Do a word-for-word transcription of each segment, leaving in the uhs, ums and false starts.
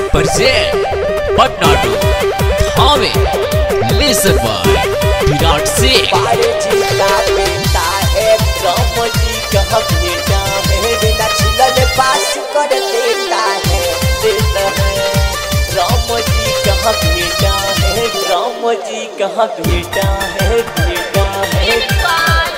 present Patna to Thane. Listen by Virat Singh. पारे जी का बेटा है राम जी का बेटा है बिना छिलल पास कर देता है देता है राम जी का बेटा है राम जी का बेटा है बेटा है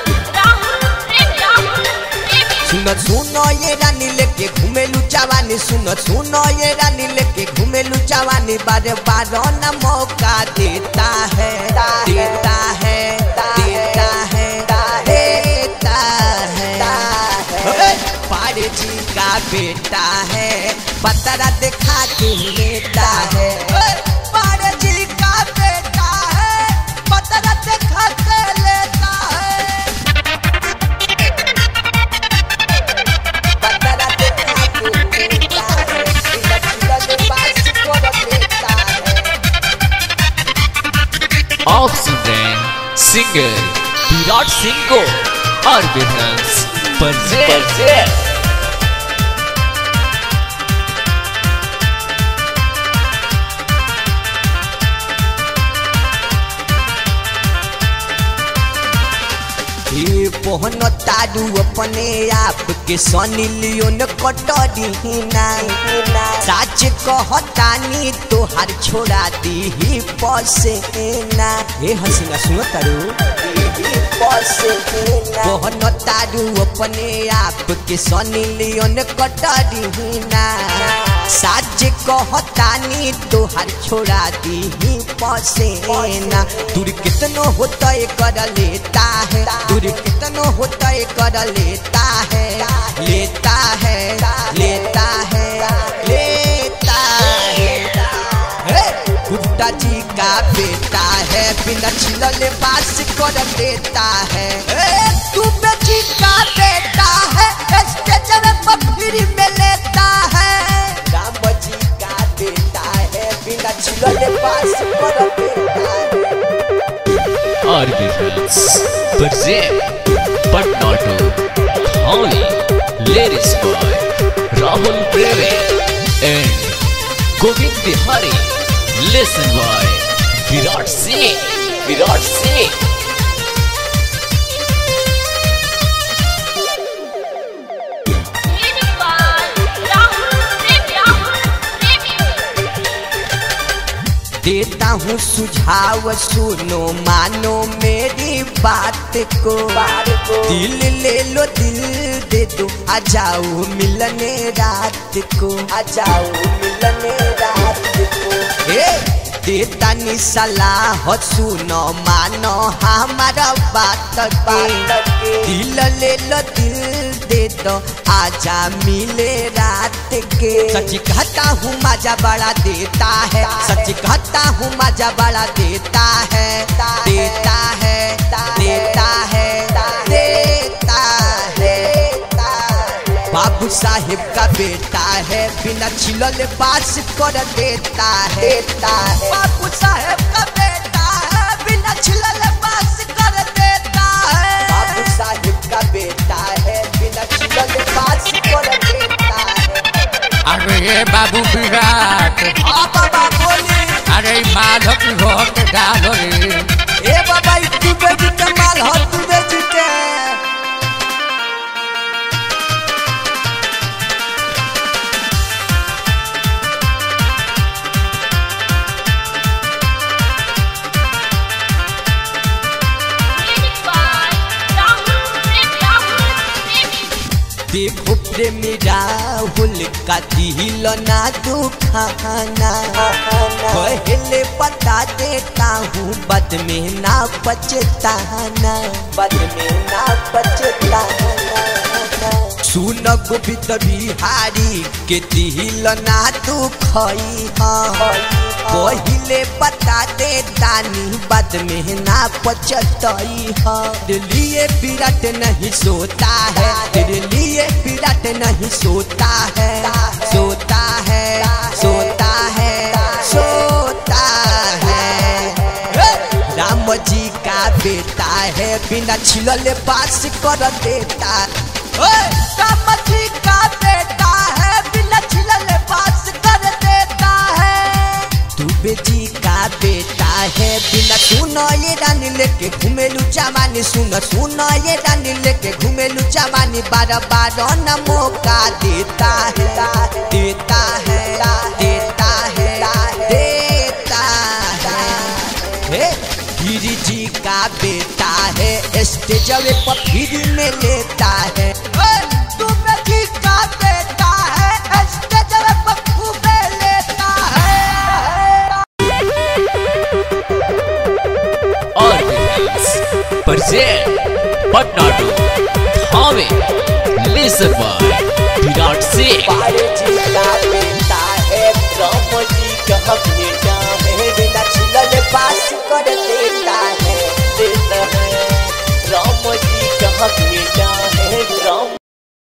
सुनो सुनो ये रानी लेके घूमे लुचावानी सुनो सुनो ये रानी लेके घूमे लुचावानी बारे बारो न मौका देता है देता है देता है देता है पारे जी का बेटा है पतरा दिखा के लेता है पारे जी का बेटा है पतरा दिखा के लेता है आप सुन रहे हैं सिंगर विराट सिंह को और बिजनेस present. पहन तारू अपने आप के सनी लियोन कटरी ना सच कहतानी तोहार छोड़ा दी ही पसे ना हे हसीना सुनो तारू पहन तारू अपने आप के सनी लियोन कटरी ना सच कहतानी तोहार छोड़ा दी ही पसे ना दूर कितनो होता कर लेता है दूर कितनो होता कर लेता है लेता है लेता है लेता है गुड्डा जी का बेटा है बिना छिलले पास कर देता है तू बेटी का बेटा है स्टेज पर फ्री में लेता है राम जी का बेटा है बिना छिलले पास कर देता है और business present Patna to Thane. Lyrics by Rahul Premi and Govind Bihari. Listen by Virat Singh. Virat Singh. देता हूँ सुझाव सुनो मानो मेरी बात को दिल ले लो दिल दे दो आ जाओ मिलने रात को आ जाओ मिलने रात को देता नी सलाह सुनो मानो हमारा बात के दिल ले लो दिल दे दो आजा मिले रात के सच कहता हूँ मजा बड़ा देता है सच कहता हूँ मजा बड़ा देता है देता है देता है देता है बाबू साहिब का बेटा है बिना छिलले पास कर देता है बाबू साहिब का बेटा है बिना छिलले पास कर देता है बाबू साहिब का बेटा है बिना छिलले पास कर देता है अरे ये बाबू विराट बाबा बोली अरे माधव घोट डालो रे ए बाबा तू बेटी माल हो तू बेटी देखो प्रेमी राहुल का दिल ना दुखाना पहले बता देता हूँ बाद में ना पछताना बाद में ना पछताना सुन गोविंद बिहारी के दिल ना दुखई पहले बता देता नी बाद में ना पछताई तेरे लिए विराट नहीं सोता है तेरे लिए विराट नहीं सोता है सोता है सोता है सोता है राम जी का बेटा है बिना छिलले पास कर देता राम जी का बेटा है बिना छिलले पास कर देता लेके घूमेलू जवानी, सुन सुन ये रानी लेके घूमेलू जवानी, बार बार न मौका देता है देता है देता है देता है। गिरी जी का बेटा है, स्टेजवे पर फ्री में लेता है। तुम जी का बेटा है, स्टेजवे पर खूबे लेता है। और present Patna to Thawe listen by Virat Singh. जी का बेटा है, ब्रह्म जी का बेटा